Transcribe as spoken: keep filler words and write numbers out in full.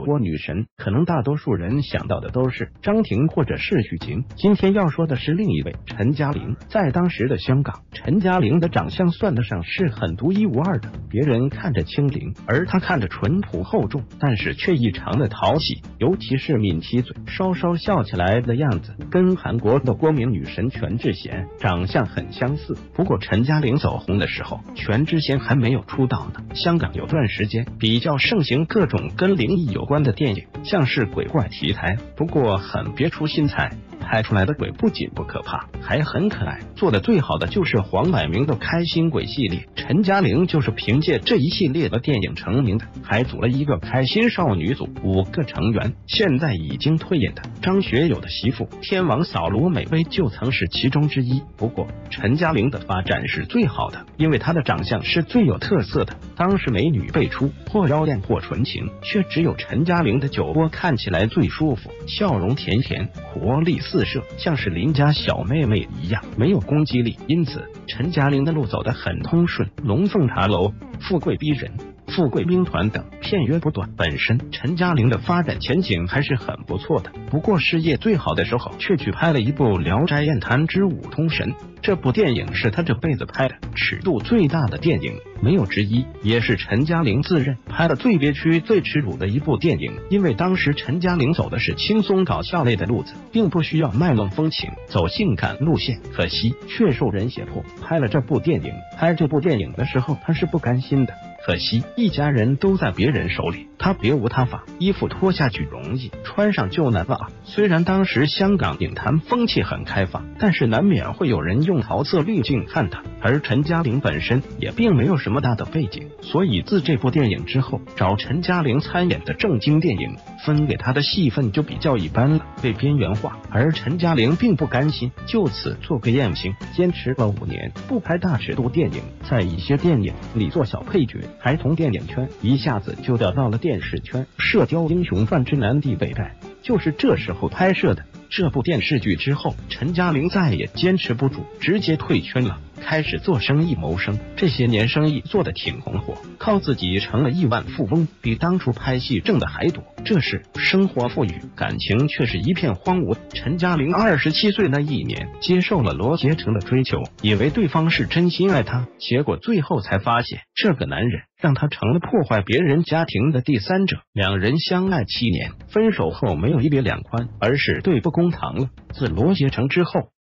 酒窝女神，可能大多数人想到的都是张庭或者是许晴。今天要说的是另一位陈嘉玲。在当时的香港，陈嘉玲的长相算得上是很独一无二的，别人看着清灵，而她看着淳朴厚重，但是却异常的讨喜，尤其是抿起嘴稍稍笑起来的样子，跟韩国的国民女神全智贤长相很相似。不过陈嘉玲走红的时候，全智贤还没有出道呢。香港有段时间比较盛行各种跟灵异有关的电影，像是鬼怪题材，不过很别出心裁，拍出来的鬼不仅不可怕，还很可爱。做的最好的就是黄百鸣的开心鬼系列，陈嘉玲就是凭借这一系列的电影成名的，还组了一个开心少女组，五个成员。现在已经退演的张学友的媳妇天王嫂罗美薇就曾是其中之一。不过陈嘉玲的发展是最好的，因为她的长相是最有特色的。当时美女辈出，或妖艳或纯情，却只有陈嘉玲的酒窝看起来最舒服，笑容甜甜，活力四射，像是邻家小妹妹一样，没有攻击力。因此陈嘉玲的路走得很通顺，龙凤茶楼、富贵逼人、富贵兵团等片约不断。本身陈嘉玲的发展前景还是很不错的，不过事业最好的时候却去拍了一部《聊斋艳谈之五通神》，这部电影是她这辈子拍的尺度最大的电影，没有之一，也是陈嘉玲自认拍了最憋屈最耻辱的一部电影。因为当时陈嘉玲走的是轻松搞笑类的路子，并不需要卖弄风情，走性感路线，可惜却受人胁迫拍了这部电影。拍这部电影的时候她是不甘心的，可惜一家人都在别人手里，他别无他法，衣服脱下去容易，穿上就难了。虽然当时香港影坛风气很开放，但是难免会有人用桃色滤镜看他，而陈嘉玲本身也并没有什么大的背景，所以自这部电影之后，找陈嘉玲参演的正经电影分给他的戏份就比较一般了，被边缘化。而陈嘉玲并不甘心就此做个艳星，坚持了五年不拍大尺度电影，在一些电影里做小配角，还从电影圈一下子就调到了电视圈。射雕英雄传之南帝北丐就是这时候拍摄的。这部电视剧之后，陈嘉玲再也坚持不住，直接退圈了，开始做生意谋生。这些年生意做得挺红火，靠自己成了亿万富翁，比当初拍戏挣的还多。这是生活富裕，感情却是一片荒芜。陈嘉玲二十七岁那一年，接受了罗杰成的追求，以为对方是真心爱她，结果最后才发现，这个男人让她成了破坏别人家庭的第三者。两人相爱七年，分手后没有一别两宽，而是对簿公堂了。自罗杰成之后，